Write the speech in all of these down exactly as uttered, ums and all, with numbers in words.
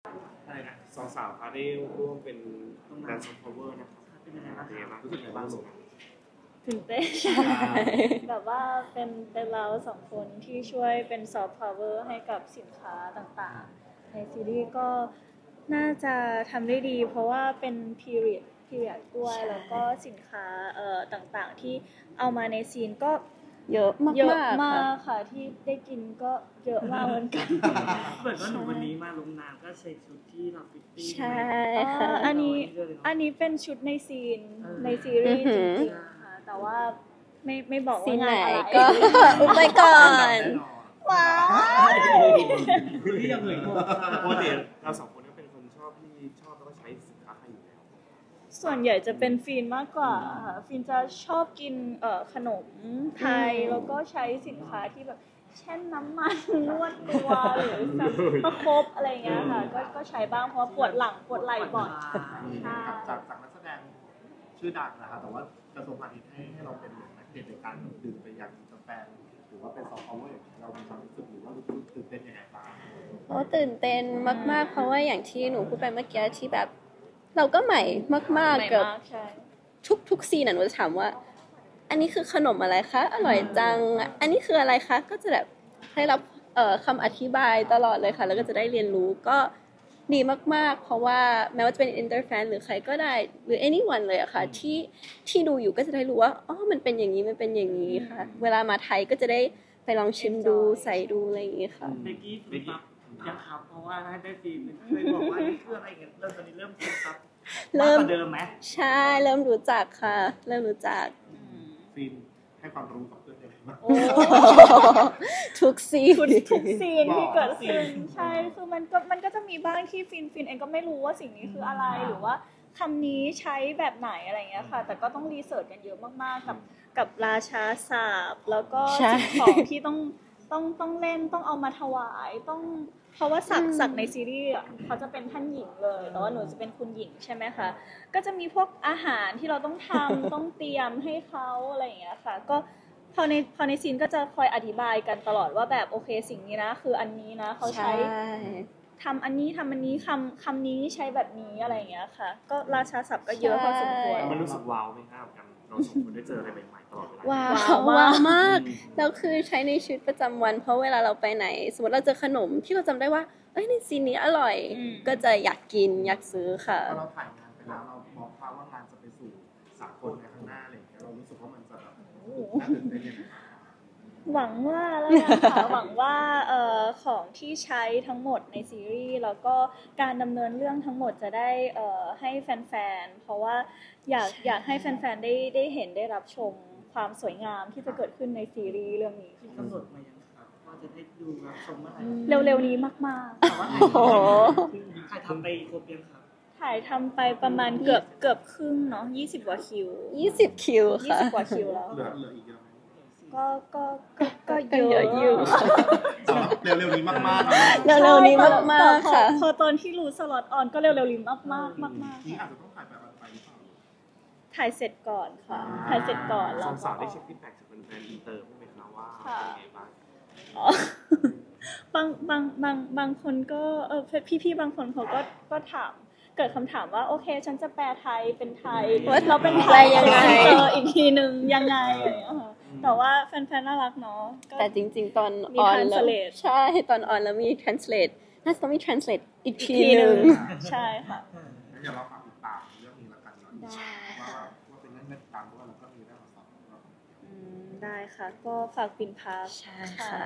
อะไรนะสองสาวเขาได้ร่วมเป็นแดนซ์ซอฟต์พาวเวอร์นะครับเป็นยังไงบ้างรู้สึกยังไงบ้างลูกตื่นเต้นแบบว่าเป็นเป็นเราสองคนที่ช่วยเป็นซอฟต์พาวเวอร์ให้กับสินค้าต่างๆในซีรีส์ก็น่าจะทำได้ดีเพราะว่าเป็น period period ด้วยแล้วก็สินค้าเอ่อต่างๆที่เอามาในซีนก็เยอะมากเยอะมากค่ะที่ได้กินก็เยอะมากเหมือนกันเหมือนว่าหนูวันนี้มาลงน้ำก็ใส่ชุดที่เราฟิตติ้งใช่ค่ะอันนี้อันนี้เป็นชุดในซีนในซีรีส์จริงๆค่ะแต่ว่าไม่ไม่บอกว่างานอะไรก็อุบไปก่อนว้าวที่ยังเหนื่อยปกติเราสองคนก็เป็นคนชอบที่ชอบแล้วก็ใช้สินค้าไทยอยู่แล้วส่วนใหญ่จะเป็นฟีนมากกว่าค่ะฟีนจะชอบกินเอ่อขนมไทยแล้วก็ใช้สินค้าที่แบบเช่นน้ำมันนวดตัวหรือประคบอะไรเงี้ยค่ะก็ก็ใช้บ้างเพราะปวดหลังปวดไหล่บ่อยจากจากนักแสดงชื่อดังนะคะแต่ว่ากระทรวงพาณิชย์ให้ให้เราเป็นนักเก็ตในการดึงไปยังกาแฟหรือว่าเป็นซอฟต์พาวเวอร์เรามีความรู้สึกหรือว่ารู้สึกตื่นเต้นยังไงบ้างโอ้ตื่นเต้นมากๆเพราะว่าอย่างที่หนูพูดไปเมื่อกี้ที่แบบเราก็ใหม่มากๆกับทุกทุกซีนน่ะหนูจะถามว่าอันนี้คือขนมอะไรคะอร่อยจังอันนี้คืออะไรคะก็จะแบบได้รับเอ่อคำอธิบายตลอดเลยค่ะแล้วก็จะได้เรียนรู้ก็ดีมากๆเพราะว่าแม้ว่าจะเป็นอินเตอร์แฟนหรือใครก็ได้หรือ anyone เลยอะค่ะที่ที่ดูอยู่ก็จะได้รู้ว่าอ๋อมันเป็นอย่างนี้มันเป็นอย่างนี้ค่ะเวลามาไทยก็จะได้ไปลองชิมดูใส่ดูอะไรอย่างนี้ค่ะเบกกี้เบกกี้ยังครับเพราะว่าได้ฟีนเคยบอกว่านี่คืออะไรเงี้ยเริ่มตอนนี้เริ่มซึมซับเริ่มเดิมไหมใช่เริ่มรู้จักค่ะเริ่มรู้จักฟีนให้ความรู้กับเพื่อนยังไงบ้างทุกซีนทุกซีนที่เกิดขึ้นใช่คือมันก็มันก็จะมีบ้างที่ฟินฟินเองก็ไม่รู้ว่าสิ่งนี้คืออะไรหรือว่าคำนี้ใช้แบบไหนอะไรเงี้ยค่ะแต่ก็ต้องรีเสิร์ชกันเยอะมากๆกับกับราชาศัพท์แล้วก็สิ่งของที่ต้องต้องต้องเล่นต้องเอามาถวายต้องเพราะว่าศักดิ์ศักดิ์ในซีรีส์เขาจะเป็นท่านหญิงเลยแต่ว่าหนูจะเป็นคุณหญิงใช่ไหมคะก็จะมีพวกอาหารที่เราต้องทำต้องเตรียมให้เขาอะไรอย่างเงี้ยค่ะก็พอในพอในซีนก็จะคอยอธิบายกันตลอดว่าแบบโอเคสิ่งนี้นะคืออันนี้นะเขาใช้ทำอันนี้ทำอันนี้คำคำนี้ใช้แบบนี้อะไรอย่างเงี้ยค่ะก็ราชาศัพท์ก็เยอะพอสมควรมันรู้สึกว้าวไหมครับกันเราสองคนได้เจออะไรใหม่ๆตลอดเวลาว้าวว้าวมากแล้วคือใช้ในชีวิตประจำวันเพราะเวลาเราไปไหนสมมติเราเจอขนมที่เราจำได้ว่าเอ้ยในซีนนี้อร่อยก็จะอยากกินอยากซื้อค่ะพอเราถ่ายงานไปแล้วเรามองภาพว่างานจะไปสู่สากลในข้างหน้าอะไรอย่างเงี้ยเรารู้สึกว่ามันจะแบบน่าตื่นเต้นยังไงหวังว่าแล้วนะคะหวังว่าเอ่อของที่ใช้ทั้งหมดในซีรีส์แล้วก็การดำเนินเรื่องทั้งหมดจะได้เอ่อให้แฟนๆเพราะว่าอยากอยากให้แฟนๆได้ได้เห็นได้รับชมความสวยงามที่จะเกิดขึ้นในซีรีส์เรื่องนี้กำหนดมายังครับว่าจะได้ดูรับชมเมื่อไหร่เร็วๆนี้มากๆแต่ว่าถ่ายทำไปครบยังครับถ่ายทำไปประมาณเกือบเกือบครึ่งเนาะยี่สิบกว่าคิวยี่สิบคิวค่ะยี่สิบกว่าคิวแล้วเหลือเหลืออีกเยอะก็ก็ก็ก็เยอะอยู่เร็วๆนี้มากๆเร็วๆนี้มากๆค่ะพอตอนที่รู้สล็อตออนก็เร็วๆนี้มากๆมากๆนี่อาจจะต้องถ่ายแบบไปหรือเปล่าถ่ายเสร็จก่อนค่ะถ่ายเสร็จก่อนแล้วสาวได้เช็คฟีดแบ็กจากแฟนๆอินเตอร์ไหมคะว่าเป็นไงบ้างบางบางบางบางคนก็เออพี่ๆบางคนเขาก็ก็ถามเกิดคำถามว่าโอเคฉันจะแปลไทยเป็นไทยเราเป็นไทยยังไงเจออีกทีนึงยังไงแต่ว่าแฟนๆน่ารักเนาะแต่จริงๆตอนออนแล้วใช่ตอนออนแล้วมี translate น่าจะต้องมี translate อีกทีนึงใช่ค่ะงั้นเดี๋ยวเราฝากติดตามเรื่องนี้ละกันเนาะว่าว่าเป็นเรื่องน่าติดตามด้วยแล้วก็มีเรื่องมาสอนเนาะได้ค่ะก็ฝากปิ่นพักใช่ค่ะ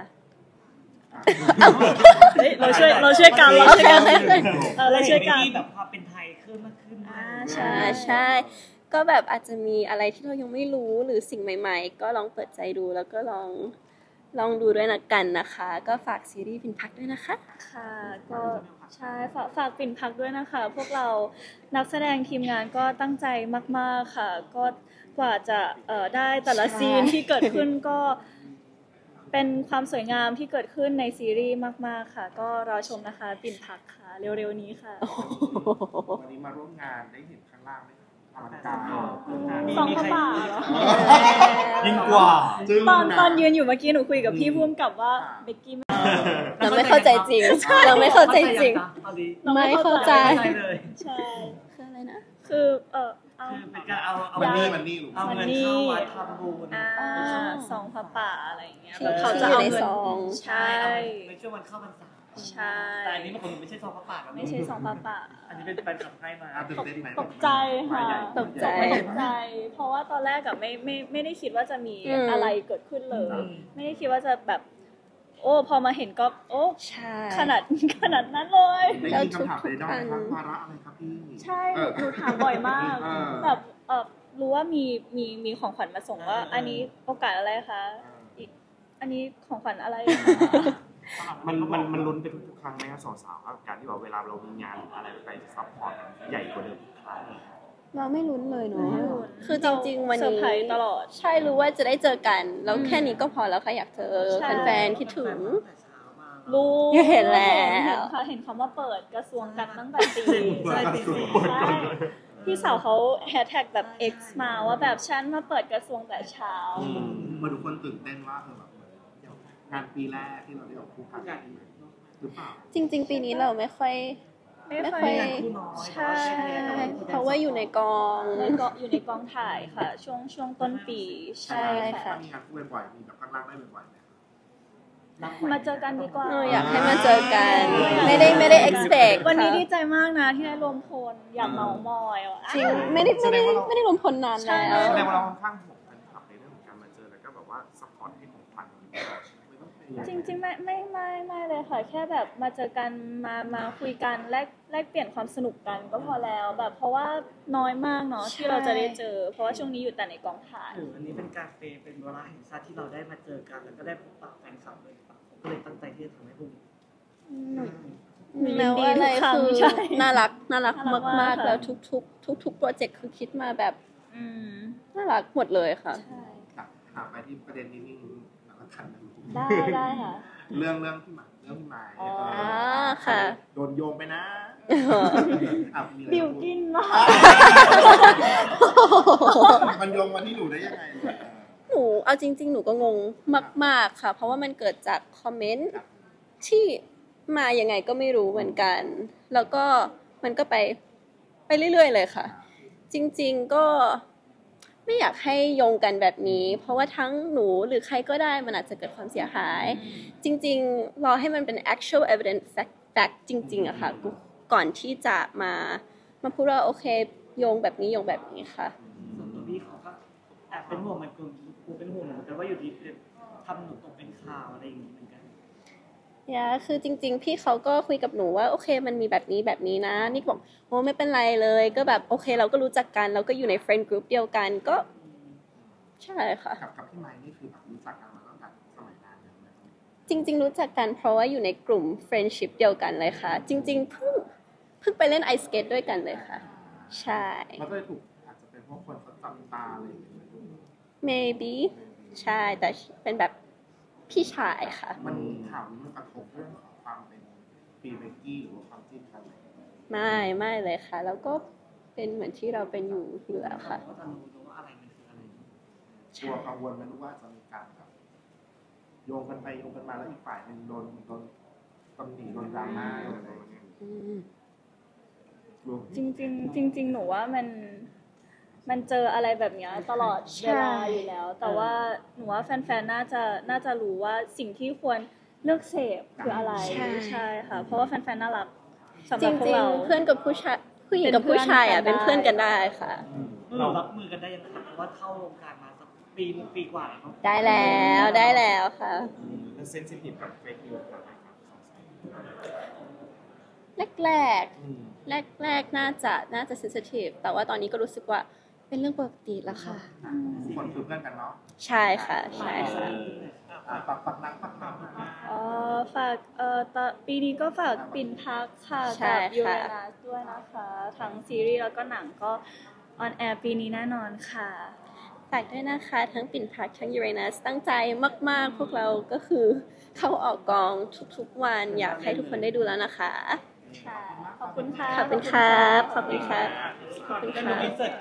เราช่วยเราช่วยกันเราช่วยกันเราช่วยกันแบบความเป็นไทยขึ้นมากขึ้นใช่ใช่ก็แบบอาจจะมีอะไรที่เรายังไม่รู้หรือสิ่งใหม่ๆก็ลองเปิดใจดูแล้วก็ลองลองดูด้วยนะกันนะคะก็ฝากซีรีส์ปิ่นพักด้วยนะคะค่ะก็ใช่ฝากฝากปิ่นพักด้วยนะคะพวกเรานักแสดงทีมงานก็ตั้งใจมากๆค่ะก็กว่าจะเอ่อได้แต่ละซีนที่เกิดขึ้นก็เป็นความสวยงามที่เกิดขึ้นในซีรีส์มากๆค่ะก็รอชมนะคะปิ่นพักค่ะเร็วๆนี้ค่ะวันนี้มาร่วมงานได้เห็นข้างล่างได้อลังการสองกระบะยิ่งกว่าตอนตอนยืนอยู่เมื่อกี้หนูคุยกับพี่พุ่มกับว่าเบกกี้น้ยังไม่เข้าใจจริงยังไม่เข้าใจจริงตอนนี้ไม่เข้าใจไม่เลยใช่คืออะไรนะคือเออเอาคือเป็นการเอาเอามันเงินี่นมันนี่หรือเอาเงินเข้าวัดทำบุญอ่าอ๋อซองพระป่าอะไรอย่างเงี้ยที่แล้วเขาที่จะอยู่เอาในเงินซองใช่ในช่วงวันเข้าพรรษาใช่แต่อันนี้มันคงไม่ใช่ซองพระป่านะไม่ใช่ซองพระป่าอันนี้เป็นแฟนคลับให้มาอ่ะตื่นเต้นไหมตกใจค่ะตกใจตกใจ เพราะว่าตอนแรกกับไม่ไม่ไม่ได้คิดว่าจะมีอืมอะไรเกิดขึ้นเลยอืมไม่ได้คิดว่าจะแบบ โอ้พอมาเห็นก็ โอ้ใช่ขนาดขนาดนั้นเลยได้ยินคำถามเลยได้ไหมครับวาระอะไรครับพี่ใช่เออหนูถามบ่อยมากเออแบบเออรู้ว่ามีมีมีของขวัญมาส่งว่า อันนี้โอกาสอะไรคะอีกอันนี้ของขวัญอะไรมันมันมันลุ้นไปทุกๆครั้งไหมครับสองสาวครับการที่ว่าเวลาเรามีงานอะไรไปซัพพอร์ตใหญ่กว่าเดิมทุกครั้งเราไม่ลุ้นเลยเนาะไม่ลุ้นคือจริงๆวันเซอร์นี้ไพรส์ตลอดใช่รู้ว่าจะได้เจอกันแล้วแค่นี้ก็พอแล้วค่ะอยากเจอใช่แฟนๆคิดถึงรู้เห็นแล้วเห็นค่ะเห็นคำว่าเปิดกระทรวงกันตั้งแต่ปีใช่ปีสี่ใช่พี่สาวเขาแฮชแท็กแบบ X มาว่าแบบฉันมาเปิดกระทรวงแต่เช้ามาทุกคนตื่นเต้นว่าเออแบบเหมือนงานปีแรกที่เราได้ออกคู่กันหรือเปล่าจริง ๆ ปีนี้เราไม่ค่อยไม่ไม่ค่ค่ออย ยคู่น้อยใช่เพราะว่าอยู่ในกองในกองอยู่ในกองถ่ายค่ะ ช่วงช่วงต้นปีใช่ค่ะค่ะมีงานคู่บ่อยๆมีแบบข้างล่างได้บ่อยๆไหมมาเจอกันดีกว่าหนูอยากให้มาเจอกัน ไม่ได้ไม่ได้ expect วันนี้ค่ะดีใจมากนะที่ได้รวมพลอยากเมามอยอ่ะจริงไม่ได้ไม่ได้ไม่ได้รวมพลนานใช่แล้วแสดงว่าเราค่อนข้างห่วงแฟนคลับในเรื่องของการมาเจอแล้วก็แบบว่าซัพพอร์ตให้ของขวัญไม่ต้องพยายามจริงๆไม่ไม่ไม่ไม่เลยค่ะ แค่แบบมาเจอกันมามาคุยกันแลกแลกเปลี่ยนความสนุกกันก็พอแล้วแบบเพราะว่าน้อยมากเนาะที่เราจะได้เจอ เพราะว่าช่วงนี้อยู่แต่ในกองถ่ายหรืออันนี้เป็นการเปย์เป็นเวลาแห่งชาติที่เราได้มาเจอกันแล้วก็ได้พบปะแฟนคลับเลยครับผมก็เลยตั้งใจที่จะทำให้พวกนี้แล้วอะไรคือใช่น่ารักน่ารักน่ารักมากมากค่ะๆแล้วทุกๆ ทุกๆโปรเจกต์คือคิดมาแบบอืมน่ารักหมดเลยค่ะใช่ถามไปที่ประเด็นนี้นี่แล้วก็ทันได้ได้ค่ะเรื่องเรื่องที่หมายเรื่องที่หมายอ๋อค่ะโดนโยงไปนะอ่ะมีอะไรบิวพูดกินมากมันโยงมาที่หนูได้ยังไงหนูเอาจริง ๆ หนูก็งงมาก ๆ ค่ะ เพราะว่ามันเกิดจากคอมเมนต์ที่มายังไงก็ไม่รู้เหมือนกัน แล้วก็มันก็ไปไปเรื่อย ๆ เลยค่ะ จริง ๆ ก็ไม่อยากให้โยงกันแบบนี้ เพราะว่าทั้งหนูหรือใครก็ได้มันอาจจะเกิดความเสียหาย จริง ๆ รอให้มันเป็น actual evidence fact fact จริง ๆอะค่ะ ก่อนที่จะมามาพูดว่าโอเคโยงแบบนี้โยงแบบนี้ค่ะส่วนตัวพี่เขาก็แอบเป็นห่วงมันกูกูเป็นห่วงเหมือนกันว่าอยู่ดีทำหนูตกเป็นข่าวอะไรอย่างนี้เหมือนกันยาคือจริงๆพี่เขาก็คุยกับหนูว่าโอเคมันมีแบบนี้แบบนี้นะนี่บอกโอ้ไม่เป็นไรเลยก็แบบโอเคเราก็รู้จักกันเราก็อยู่ใน friend group เดียวกันก็ใช่ค่ะกับกับพี่ไม้นี่คือแบบรู้จักกันมาตั้งแต่สมัยนานแล้วไหมจริงๆรู้จักกันเพราะว่าอยู่ในกลุ่ม friendship เดียวกันเลยค่ะ จริงๆเพิ่งเพิ่งไปเล่นไอสเกตด้วยกันเลยค่ะใช่มันก็เลยถูกอาจจะเป็นพวกคนเขาจับตาอะไรอย่างเงี้ย maybe ใช่แต่เป็นแบบพี่ชายค่ะมันข่าวนี้มันกระทบเรื่องของความเป็นปีเบกกี้หรือว่าความจิ้นกันเลยไม่ไม่เลยค่ะ แล้วก็เป็นเหมือนที่เราเป็นอยู่อยู่แล้วค่ะก็จะรู้ว่าอะไรมันคืออะไรกลัวกังวลไหมรู้ว่าจะมีการแบบโยงกันไปโยงกันมาแล้วอีกฝ่ายหนึ่งโดนโดนตำหนิโดนดราม่าโดนอะไรอย่างเงี้ยอืมจริงๆจริง ๆ หนูว่ามันมันเจออะไรแบบเนี้ยตลอดเวลาอยู่แล้ว แต่ว่าหนูว่าแฟนๆน่าจะน่าจะรู้ว่าสิ่งที่ควรเลือกเสพคืออะไรใช่ค่ะ เพราะว่าแฟนๆน่ารักสำหจรับพวริกงเราๆเพื่อนกับผู้ชายผู้หญิงกับผู้ชายอ่ะเป็เป็นนเพื่เพื่ออน นกักันนได้ได้ค่ะเรารับมือกันได้ยังไงเพราะว่าเข้าวงการมาสักปีปีกว่าแล้วได้แล้วได้แล้วค่ะเป็นเซนซิทีฟกับเฟกนิวส์ครับแรกๆแรกแรกๆน่าจะน่าจะ sensitive แต่ว่าตอนนี้ก็รู้สึกว่าเป็นเรื่องปกติแล้วค่ะทุกคนคือเพื่อนกันเนาะใช่ค่ะใช่ค่ะอ่ะปักปักนักปักนักอ๋อฝากเอ่อตอนปีนี้ก็ฝากปิ่นพักค่ะใช่กับค่ะยูเรนัสด้วยนะคะ ทั้งซีรีส์แล้วก็หนังก็ออนแอร์ปีนี้แน่นอนค่ะฝากด้วยนะคะทั้งปิ่นพักทั้งยูเรนัสตั้งใจมากๆ พวกเราก็คือเข้าออกกองทุกๆวันอยากให้ทุกคนได้ดูแล้วนะคะค่ะ ขอบคุณค่ะขอบคุณครับขอบคุณครับขอบคุณเป็นค่ะอินเสิร์ต